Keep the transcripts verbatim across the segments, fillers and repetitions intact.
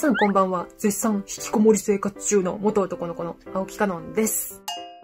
さんこんばんは。絶賛引きこもり生活中の元男の子の青木かのんです。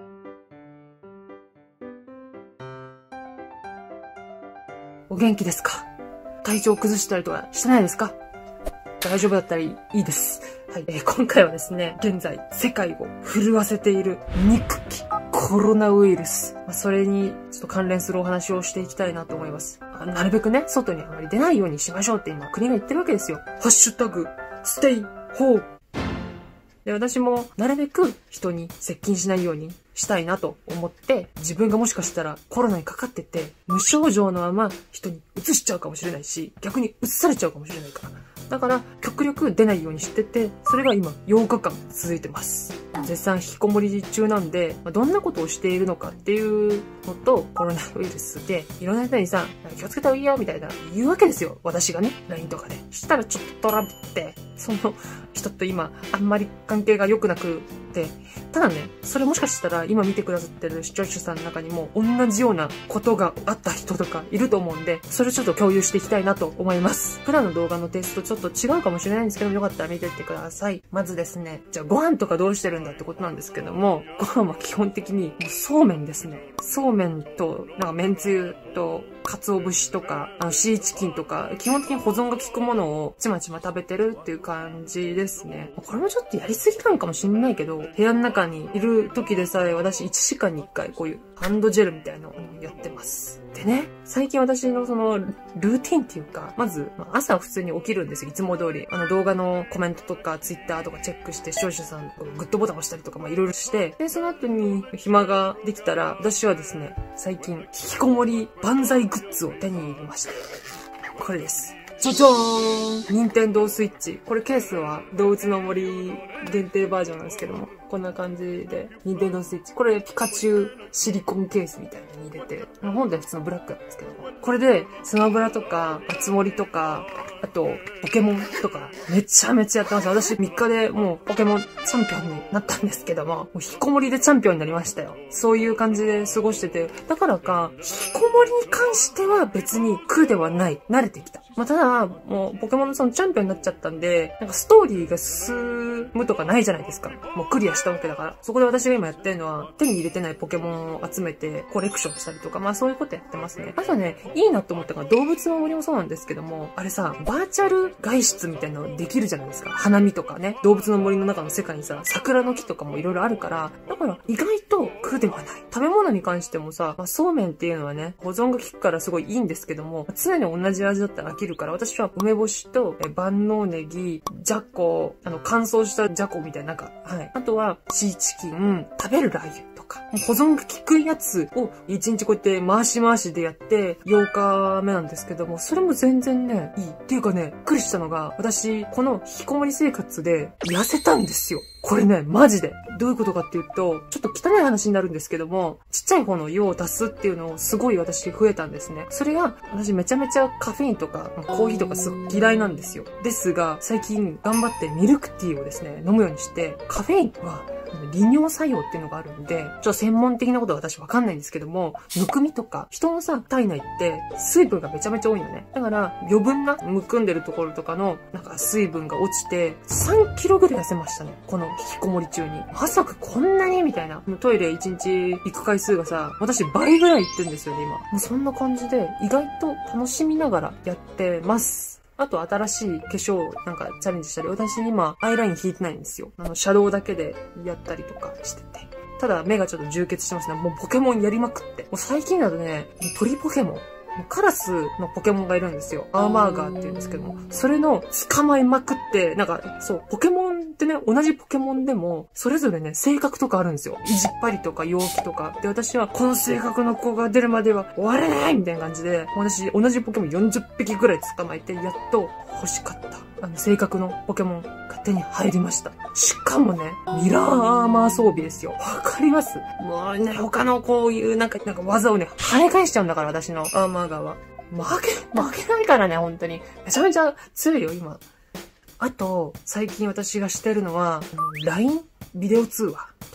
お元気ですか？体調崩したりとかしてないですか？大丈夫だったらいいです。はい、えー、今回はですね、現在世界を震わせている憎きコロナウイルス。まあ、それにちょっと関連するお話をしていきたいなと思います。まあ、なるべくね、外にあまり出ないようにしましょうって今国が言ってるわけですよ。ハッシュタグ、ステイホーム。で、私もなるべく人に接近しないようにしたいなと思って、自分がもしかしたらコロナにかかってて、無症状のまま人に移しちゃうかもしれないし、逆に移されちゃうかもしれないから。だから、極力出ないようにしてて、それが今ようかかん続いてます。絶賛引きこもり中なんで、まあ、どんなことをしているのかっていうのと、コロナウイルスで、いろんな人にさ、気をつけた方がいいよみたいな言うわけですよ。私がね、ライン とかで。したらちょっとトラブって、その人と今、あんまり関係が良くなくて、ただね、それもしかしたら今見てくださってる視聴者さんの中にも同じようなことがあった人とかいると思うんで、それをちょっと共有していきたいなと思います。普段の動画のテイストちょっと違うかもしれないんですけども、よかったら見てってください。まずですね、じゃあご飯とかどうしてるんだってことなんですけども、ご飯は基本的にもうそうめんですね。そうめんと、なんかめんつゆと、鰹節とか、あのシーチキンとか、基本的に保存が効くものをちまちま食べてるっていう感じですね。これもちょっとやりすぎなのかもしんないけど、部屋の中にいる時でさえ私いちじかんにいっかいこういうハンドジェルみたいなのをやってます。でね、最近私のそのルーティンっていうか、まず朝普通に起きるんですよ。いつも通り。あの動画のコメントとかツイッターとかチェックして視聴者さんグッドボタン押したりとかまあいろいろして、で、その後に暇ができたら、私はですね、最近引きこもり万歳グッズを手に入れました。これです。じゃじゃーん！任天堂スイッチ。これケースは動物の森限定バージョンなんですけども、こんな感じで、任天堂スイッチ。これピカチュウシリコンケースみたいに入れて、本来普通のブラックなんですけども、これでスマブラとか、あつ森とか、あと、ポケモンとか、めちゃめちゃやってます。私みっかでもうポケモンチャンピオンになったんですけども、もう引きこもりでチャンピオンになりましたよ。そういう感じで過ごしてて、だからか、引きこもりに関しては別に苦ではない。慣れてきた。まあ、ただ、もうポケモンのそのチャンピオンになっちゃったんで、なんかストーリーが進むとかないじゃないですか。もうクリアしたわけだから。そこで私が今やってるのは、手に入れてないポケモンを集めてコレクションしたりとか、まあそういうことやってますね。あとね、いいなと思ったのが動物の森もそうなんですけども、あれさ、バーチャル外出みたいなのできるじゃないですか。花見とかね。動物の森の中の世界にさ、桜の木とかもいろいろあるから、だから意外と苦ではない。食べ物に関してもさ、まあ、そうめんっていうのはね、保存が効くからすごいいいんですけども、常に同じ味だったら飽きるから、私は梅干しとえ万能ネギ、じゃこ、あの乾燥したじゃこみたいな、なんか、はい。あとはシーチキン、食べるラー油とか、保存が効くやつをいちにちこうやって回し回しでやってようかめなんですけども、それも全然ね、いい。っていうかね、びっくりしたのが、私、この引きこもり生活で痩せたんですよ。これね、マジで。どういうことかっていうと、ちょっと汚い話になるんですけども、ちっちゃい方の用を足すっていうのをすごい私増えたんですね。それが、私めちゃめちゃカフェインとか、コーヒーとかすごい嫌いなんですよ。ですが、最近頑張ってミルクティーをですね、飲むようにして、カフェインは、利尿作用っていうのがあるんで、ちょっと専門的なことは私わかんないんですけども、むくみとか、人のさ、体内って水分がめちゃめちゃ多いのね。だから、余分なむくんでるところとかの、なんか水分が落ちて、さんキロぐらい痩せましたね。この引きこもり中に。まさかこんなにみたいな。トイレいちにち行く回数がさ、私倍ぐらい行ってんですよね、今。もうそんな感じで、意外と楽しみながらやってます。あと新しい化粧なんかチャレンジしたり、私今アイライン引いてないんですよ。あの、シャドウだけでやったりとかしてて。ただ目がちょっと充血してますね。もうポケモンやりまくって。もう最近だとね、鳥ポケモン。カラスのポケモンがいるんですよ。アーマーガーって言うんですけども。それの捕まえまくって、なんか、そう、ポケモンってね、同じポケモンでも、それぞれね、性格とかあるんですよ。意地っ張りとか陽気とか。で、私は、この性格の子が出るまでは終われないみたいな感じで、私、同じポケモンよんじゅっぴきぐらい捕まえて、やっと欲しかった。あの、性格のポケモンが手に入りました。しかもね、ミラーアーマー装備ですよ。わかります？もうね、他のこういう、なんか、なんか技をね、跳ね返しちゃうんだから、私のアーマーガーは。負け、負けないからね、本当に。めちゃめちゃ強いよ、今。あと、最近私がしてるのは、ライン ビデオ通話とか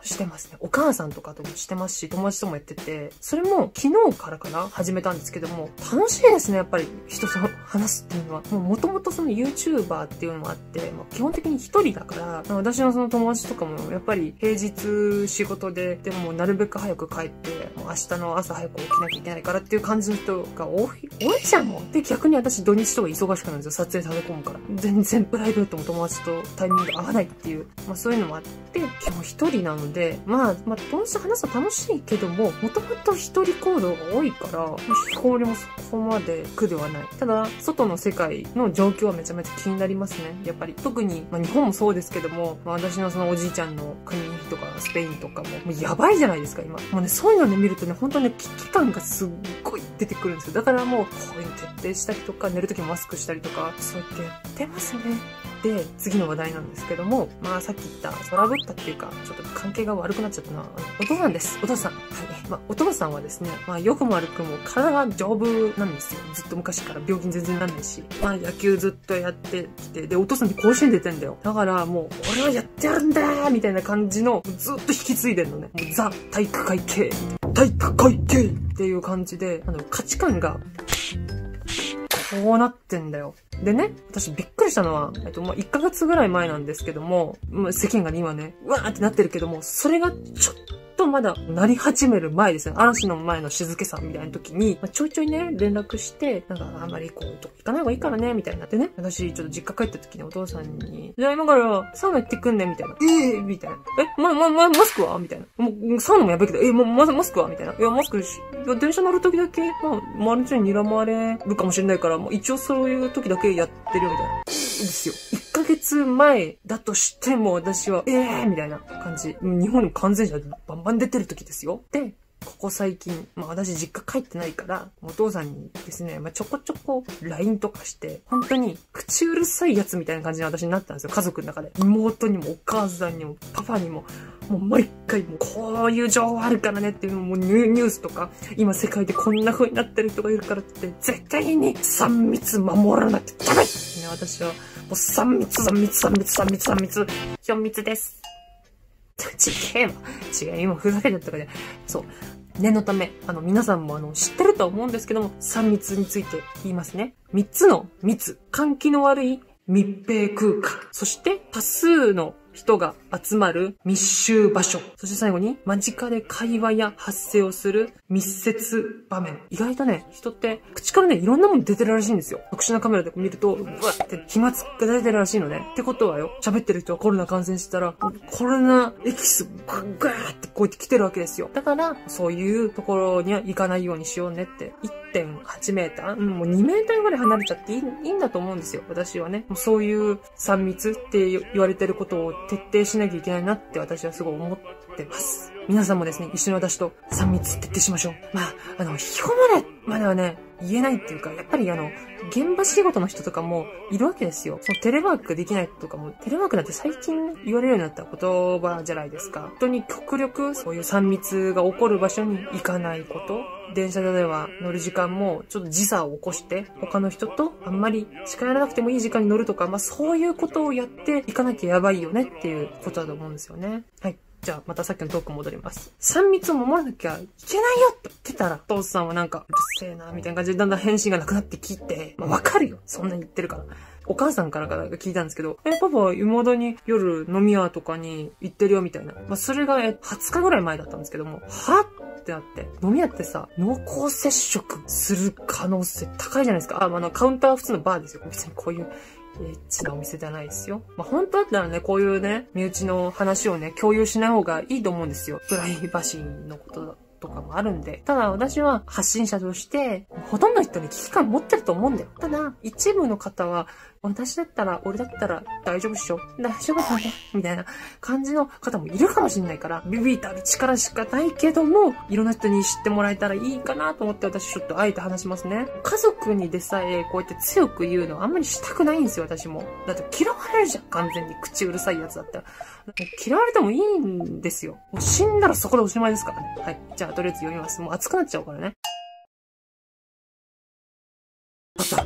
してますね。お母さんとかともしてますし、友達ともやってて、それも昨日からかな始めたんですけども、楽しいですね、やっぱり人と話すっていうのは。もう元々その YouTuber っていうのもあって、まあ、基本的に一人だから、私のその友達とかもやっぱり平日仕事で、でもなるべく早く帰って、もう明日の朝早く起きなきゃいけないからっていう感じの人が多い、多いじゃんもう。で、逆に私土日とか忙しくなるんですよ。撮影食べ込むから。全然プライベートも友達とタイミング合わないっていう、まあそういうのもあって、基本一人なので、まあ、まあ友達と話すの楽しいけども、もともと一人行動が多いから、引きこもりもそこまで苦ではない。ただ、外の世界の状況はめちゃめちゃ気になりますね。やっぱり。特に、まあ日本もそうですけども、まあ、私のそのおじいちゃんの国とかスペインとかも、もうやばいじゃないですか、今。もうね、そういうのね、見るとね、本当ね、危機感がすっごい出てくるんですよ。だからもう、こういうの徹底したりとか、寝るときもマスクしたりとか、そうやってやってますね。で、次の話題なんですけども、まあさっき言ったトラブったっていうか、ちょっと関係が悪くなっちゃったのは、あのお父さんです。お父さん。はい。まあお父さんはですね、まあ良くも悪くも体が丈夫なんですよ。ずっと昔から病気に全然なんないし。まあ野球ずっとやってきて、で、お父さんって甲子園出てんだよ。だからもう、俺はやってやるんだーみたいな感じの、ずっと引き継いでんのね。もうザ体育会系。体育会系っていう感じで、あの、価値観が、こうなってんだよ。でね、私びっくりしたのは、えっと、まあ、いっかげつぐらい前なんですけども、まあ、世間が今ね、うわーってなってるけども、それがちょっとまだなり始める前ですね。嵐の前の静けさみたいな時に、まあ、ちょいちょいね、連絡して、なんかあんまりこう、行かない方がいいからね、みたいになってね。私、ちょっと実家帰った時にお父さんに、じゃあ今からサウナ行ってくんね、みたいな。ええー、みたいな。え、ま、ま、ま、マスクはみたいな。もう、サウナもやばいけど、え、もう、マ、マスクはみたいな。いや、マスクし、いや、電車乗る時だけ、まあ、周りの人に睨まれるかもしれないから、もう一応そういう時だけやってるよ、みたいな。ですよ。いっかげつまえだとしても私は、ええーみたいな感じ。日本に感染者バンバン出てる時ですよ。で、ここ最近、まあ私実家帰ってないから、お父さんにですね、まあちょこちょこ ライン とかして、本当に口うるさいやつみたいな感じの私になったんですよ。家族の中で。妹にもお母さんにもパパにも、もう毎回もうこういう情報あるからねっていうのもうニュースとか、今世界でこんな風になってる人がいるからって絶対にさん密守らなきゃダメ、ね、私はもうさん密さん密さん密さん密さん密よん密です。違えわ。違う、今ふざけちゃったからね。そう。念のため、あの、皆さんもあの、知ってるとは思うんですけども、さん密について言いますね。みっつの密。換気の悪い密閉空間。そして、多数の人が集まる密集場所。そして最後に、間近で会話や発声をする密接場面。意外とね、人って口からね、いろんなもの出てるらしいんですよ。特殊なカメラで見ると、うわって飛沫が出てるらしいのね。ってことはよ、喋ってる人はコロナ感染したら、コロナエキスがガーってこうやって来てるわけですよ。だから、そういうところには行かないようにしようねって。いってんはちメーター、うん、もうにメーターぐらい離れちゃっていい、いいんだと思うんですよ。私はね。もうそういうさん密って言われてることを徹底しなきゃいけないなって私はすごい思ってます。皆さんもですね、一緒に私とさん密徹底しましょう。まあ、あの、引きこもれまではね、言えないっていうか、やっぱりあの、現場仕事の人とかもいるわけですよ。そのテレワークができないとかも、テレワークなんて最近言われるようになった言葉じゃないですか。本当に極力そういうさん密が起こる場所に行かないこと。電車では乗る時間もちょっと時差を起こして、他の人とあんまり近寄らなくてもいい時間に乗るとか、まあそういうことをやっていかなきゃやばいよねっていうことだと思うんですよね。はい。じゃあ、またさっきのトーク戻ります。さん密を守らなきゃいけないよって言ってたら、お父さんはなんか、うるせえな、みたいな感じでだんだん返信がなくなってきて、まあわかるよ。そんなに言ってるから。お母さんからから聞いたんですけど、え、パパ、未だに夜飲み屋とかに行ってるよ、みたいな。まあそれがえはつかぐらい前だったんですけども、はってなって。飲み屋ってさ、濃厚接触する可能性高いじゃないですか。あ、まあ、あの、カウンターは普通のバーですよ。別にこういう、エッチなお店じゃないですよ。まあ、本当だったらね、こういうね、身内の話をね、共有しない方がいいと思うんですよ。プライバシーのことだとかもあるんで。ただ私は発信者として、ほとんどの人に危機感持ってると思うんだよ。ただ、一部の方は、私だったら、俺だったら大丈夫っしょ大丈夫だねみたいな感じの方もいるかもしれないから、ビビたる力しかないけども、いろんな人に知ってもらえたらいいかなと思って私ちょっとあえて話しますね。家族にでさえこうやって強く言うのあんまりしたくないんですよ、私も。だって嫌われるじゃん、完全に口うるさいやつだったら。嫌われてもいいんですよ。もう死んだらそこでおしまいですからね。はい。じゃあとりあえず読みます。もう熱くなっちゃうからね。また、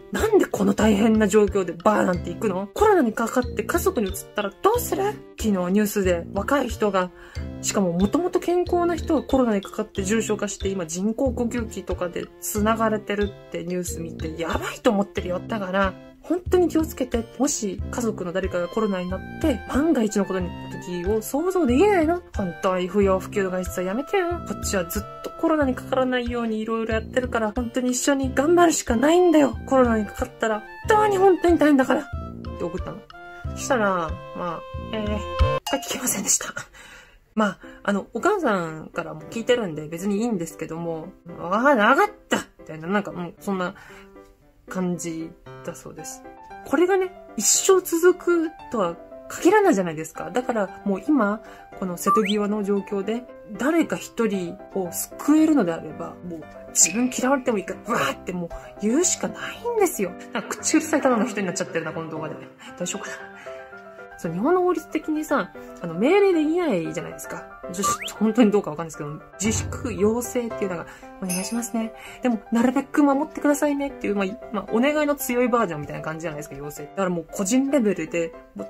なんでこの大変な状況でバーなんて行くの？コロナにかかって家族に移ったらどうする？昨日ニュースで若い人が、しかももともと健康な人がコロナにかかって重症化して今人工呼吸器とかで繋がれてるってニュース見てやばいと思ってるよ。だから、本当に気をつけて。もし家族の誰かがコロナになって万が一のことに時を想像できないの？本当に不要不急の外出はやめてよ。こっちはずっとコロナにかからないようにいろいろやってるから本当に一緒に頑張るしかないんだよ。コロナにかかったら本当に本当に大変だからって送ったの。そしたら、まあ、えー、聞けませんでした。まあ、あの、お母さんからも聞いてるんで別にいいんですけども、ああ、なかったみたいな、なんかもうそんな感じだそうです。これがね、一生続くとは限らないじゃないですか。だからもう今、この瀬戸際の状況で、誰か一人を救えるのであれば、もう自分嫌われてもいいから、わーってもう言うしかないんですよ。なんか口うるさいただの人になっちゃってるな、この動画で。大丈夫かな。そう、日本の法律的にさ、あの、命令できないじゃないですか。本当にどうかわかんないですけど、自粛要請っていうのが、お願いしますね。でも、なるべく守ってくださいねっていう、まあ、まあ、お願いの強いバージョンみたいな感じじゃないですか、要請。だからもう個人レベルで、もう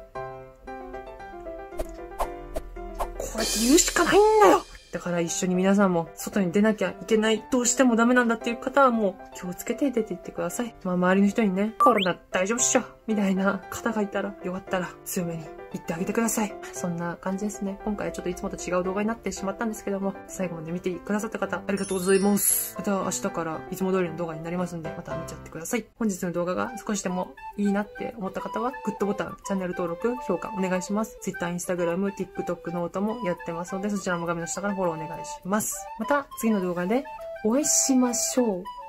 こうやって言うしかないんだよ。だから一緒に皆さんも外に出なきゃいけない、どうしてもダメなんだっていう方はもう気をつけて出て行ってください。まあ周りの人にね、コロナ大丈夫っしょみたいな方がいたら、よかったら強めに言ってあげてください。そんな感じですね。今回はちょっといつもと違う動画になってしまったんですけども、最後まで見てくださった方、ありがとうございます。また明日からいつも通りの動画になりますんで、また見ちゃってください。本日の動画が少しでもいいなって思った方は、グッドボタン、チャンネル登録、評価お願いします。Twitter、Instagram、TikTok、ノートもやってますので、そちらも画面の下からフォローお願いします。また次の動画でお会いしましょう。